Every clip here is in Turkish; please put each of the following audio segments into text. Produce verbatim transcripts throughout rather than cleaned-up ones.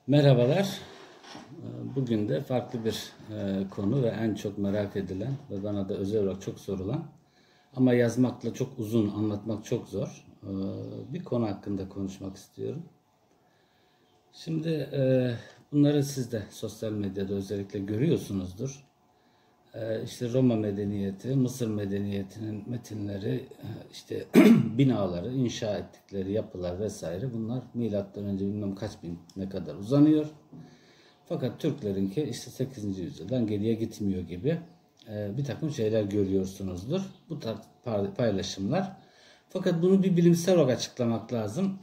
Merhabalar. Bugün de farklı bir e, konu ve en çok merak edilen ve bana da özel olarak çok sorulan ama yazmakla çok uzun, anlatmak çok zor e, bir konu hakkında konuşmak istiyorum. Şimdi e, bunları siz de sosyal medyada özellikle görüyorsunuzdur. E, işte Roma medeniyeti, Mısır medeniyetinin metinleri, e, işte binaları, inşa ettikleri yapılar vesaire bunlar milattan önce bilmem kaç bin ne kadar uzanıyor. Fakat Türklerinki işte sekizinci yüzyıldan geriye gitmiyor gibi e, bir takım şeyler görüyorsunuzdur. Bu tarz paylaşımlar. Fakat bunu bir bilimsel olarak açıklamak lazım.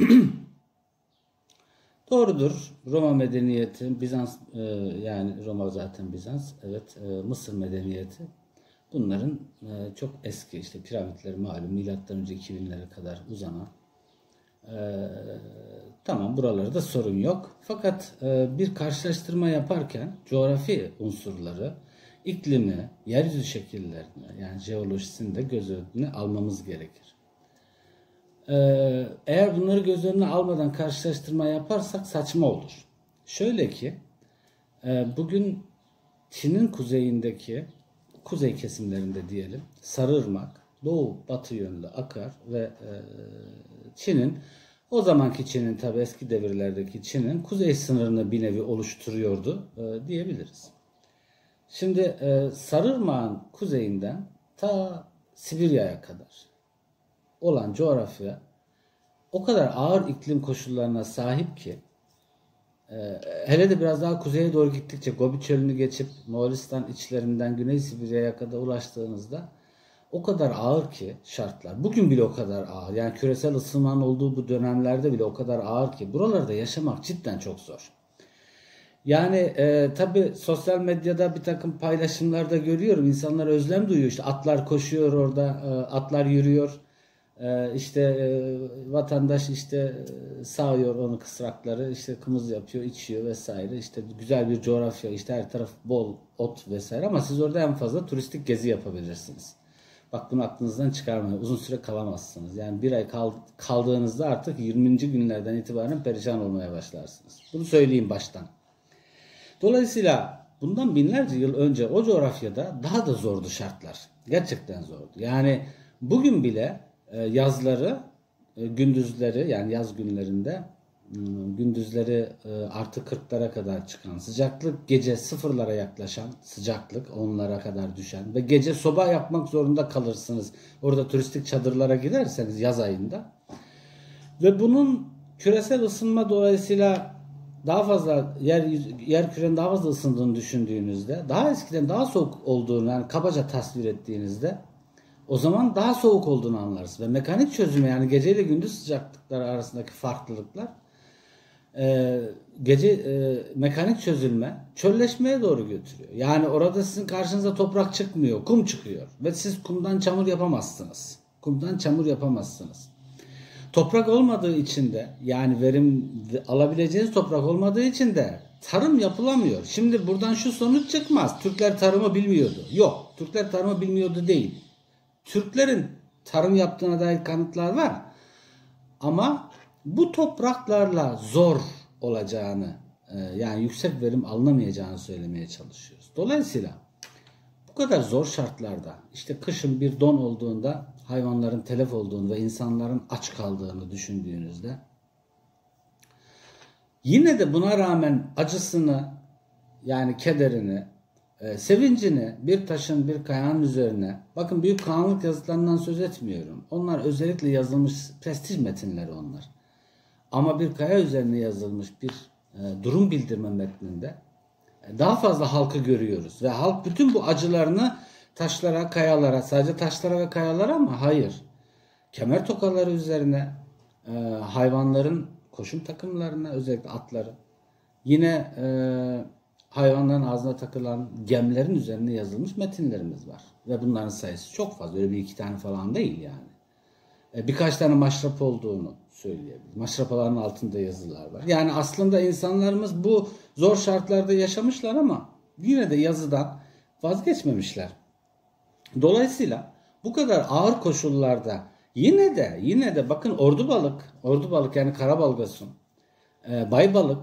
Doğrudur. Roma medeniyeti, Bizans e, yani Roma zaten Bizans, evet, e, Mısır medeniyeti. Bunların e, çok eski işte piramitleri malum milattan önce iki binlere kadar uzanan. Ee, tamam, buralarda sorun yok. Fakat e, bir karşılaştırma yaparken coğrafi unsurları, iklimi, yeryüzü şekillerini yani jeolojisini de göz önüne almamız gerekir. Ee, eğer bunları göz önüne almadan karşılaştırma yaparsak saçma olur. Şöyle ki e, bugün Çin'in kuzeyindeki kuzey kesimlerinde diyelim Sarıırmak doğu batı yönlü akar ve e, Çin'in o zamanki Çin'in tabi eski devirlerdeki Çin'in kuzey sınırını bir nevi oluşturuyordu e, diyebiliriz. Şimdi e, Sarıırmak'ın kuzeyinden ta Sibirya'ya kadar olan coğrafya o kadar ağır iklim koşullarına sahip ki e, hele de biraz daha kuzeye doğru gittikçe Gobi Çölü'nü geçip Moğolistan içlerinden Güney Sibirya'ya kadar ulaştığınızda o kadar ağır ki şartlar. Bugün bile o kadar ağır. Yani küresel ısınmanın olduğu bu dönemlerde bile o kadar ağır ki buralarda yaşamak cidden çok zor. Yani e, tabii sosyal medyada bir takım paylaşımlarda görüyorum. İnsanlar özlem duyuyor. İşte atlar koşuyor orada, e, atlar yürüyor. E, işte e, vatandaş işte e, sağıyor onu kısrakları, işte kımız yapıyor, içiyor vesaire. İşte güzel bir coğrafya, işte her taraf bol ot vesaire. Ama siz orada en fazla turistik gezi yapabilirsiniz. Bak bunu aklınızdan çıkarmayın. Uzun süre kalamazsınız. Yani bir ay kaldığınızda artık yirminci günlerden itibaren perişan olmaya başlarsınız. Bunu söyleyeyim baştan. Dolayısıyla bundan binlerce yıl önce o coğrafyada daha da zordu şartlar. Gerçekten zordu. Yani bugün bile yazları, gündüzleri yani yaz günlerinde gündüzleri artı kırklara kadar çıkan sıcaklık, gece sıfırlara yaklaşan sıcaklık, onlara kadar düşen ve gece soba yapmak zorunda kalırsınız. Orada turistik çadırlara giderseniz yaz ayında. Ve bunun küresel ısınma dolayısıyla daha fazla yer yer kürenin daha fazla ısındığını düşündüğünüzde, daha eskiden daha soğuk olduğunu yani kabaca tasvir ettiğinizde o zaman daha soğuk olduğunu anlarsınız. Ve mekanik çözümü yani gece ile gündüz sıcaklıkları arasındaki farklılıklar e, gece e, mekanik çözülme çölleşmeye doğru götürüyor. Yani orada sizin karşınıza toprak çıkmıyor, kum çıkıyor. Ve siz kumdan çamur yapamazsınız. Kumdan çamur yapamazsınız. Toprak olmadığı için de yani verim alabileceğiniz toprak olmadığı için de tarım yapılamıyor. Şimdi buradan şu sonuç çıkmaz. Türkler tarımı bilmiyordu. Yok, Türkler tarımı bilmiyordu değil. Türklerin tarım yaptığına dair kanıtlar var. Ama bu topraklarla zor olacağını yani yüksek verim alınamayacağını söylemeye çalışıyoruz. Dolayısıyla bu kadar zor şartlarda işte kışın bir don olduğunda hayvanların telef olduğunu ve insanların aç kaldığını düşündüğünüzde yine de buna rağmen acısını yani kederini, e, sevincini bir taşın bir kayanın üzerine bakın büyük kanunluk yazıtlarından söz etmiyorum. Onlar özellikle yazılmış prestij metinleri onlar. Ama bir kaya üzerine yazılmış bir e, durum bildirme metninde daha fazla halkı görüyoruz ve halk bütün bu acılarını taşlara, kayalara, sadece taşlara ve kayalara ama hayır. Kemer tokaları üzerine, e, hayvanların koşum takımlarına, özellikle atları, yine e, hayvanların ağzına takılan gemlerin üzerine yazılmış metinlerimiz var. Ve bunların sayısı çok fazla. Öyle bir iki tane falan değil yani. E, birkaç tane maşrap olduğunu söyleyebiliriz. Maşrapaların altında yazılar var. Yani aslında insanlarımız bu zor şartlarda yaşamışlar ama yine de yazıdan vazgeçmemişler. Dolayısıyla bu kadar ağır koşullarda yine de yine de bakın ordu balık, ordu balık yani karabalgasun, e, bay balık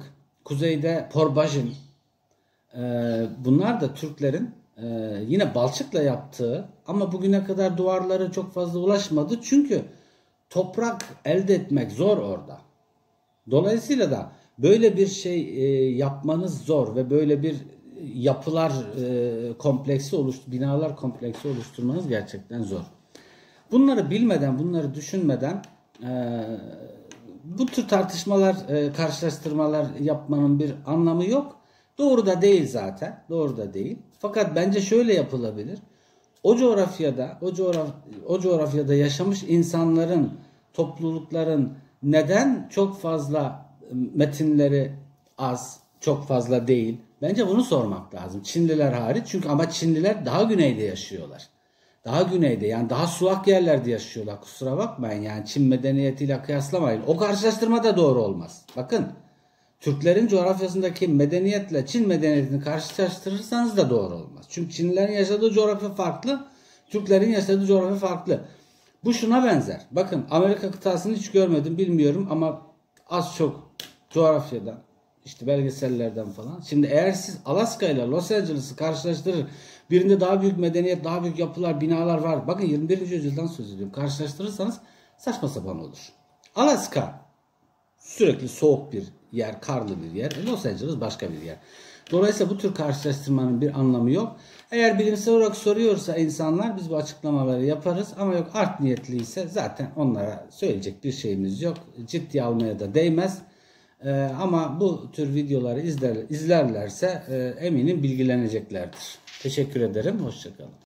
kuzeyde Porbajin. E, bunlar da Türklerin e, yine balçıkla yaptığı ama bugüne kadar duvarları çok fazla ulaşmadı. Çünkü toprak elde etmek zor orada. Dolayısıyla da böyle bir şey e, yapmanız zor ve böyle bir yapılar e, kompleksi oluştur, binalar kompleksi oluşturmanız gerçekten zor. Bunları bilmeden, bunları düşünmeden e, bu tür tartışmalar, e, karşılaştırmalar yapmanın bir anlamı yok. Doğru da değil zaten. Doğru da değil. Fakat bence şöyle yapılabilir. O coğrafyada, o, coğraf o coğrafyada yaşamış insanların, toplulukların neden çok fazla metinleri az, çok fazla değil? Bence bunu sormak lazım. Çinliler hariç. Çünkü ama Çinliler daha güneyde yaşıyorlar. Daha güneyde, yani daha sulak yerlerde yaşıyorlar. Kusura bakmayın, yani Çin medeniyetiyle kıyaslamayın. O karşılaştırma da doğru olmaz. Bakın, Türklerin coğrafyasındaki medeniyetle Çin medeniyetini karşılaştırırsanız da doğru olmaz. Çünkü Çinlilerin yaşadığı coğrafya farklı, Türklerin yaşadığı coğrafya farklı. Bu şuna benzer. Bakın, Amerika kıtasını hiç görmedim, bilmiyorum ama az çok coğrafyadan, işte belgesellerden falan. Şimdi eğer siz Alaska ile Los Angeles'ı karşılaştırır, birinde daha büyük medeniyet, daha büyük yapılar, binalar var. Bakın, yirmi birinci yüzyıldan söz ediyorum. Karşılaştırırsanız saçma sapan olur. Alaska sürekli soğuk bir yer, karlı bir yer. Los Angeles başka bir yer. Dolayısıyla bu tür karşılaştırmanın bir anlamı yok. Eğer bilimsel olarak soruyorsa insanlar, biz bu açıklamaları yaparız. Ama yok, art niyetliyse zaten onlara söyleyecek bir şeyimiz yok. Ciddiye almaya da değmez. Ee, ama bu tür videoları izler, izlerlerse e, eminim bilgileneceklerdir. Teşekkür ederim. Hoşça kalın.